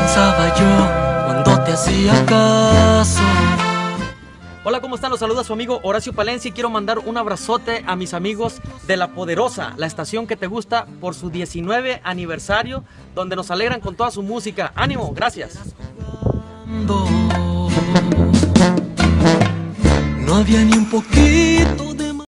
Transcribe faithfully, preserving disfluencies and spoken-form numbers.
pensaba yo cuando te hacía caso. Hola, ¿cómo están? Los saluda su amigo Horacio Palencia y quiero mandar un abrazote a mis amigos de La Poderosa, la estación que te gusta, por su diecinueve aniversario, donde nos alegran con toda su música. ¡Ánimo! Gracias. No había ni un poquito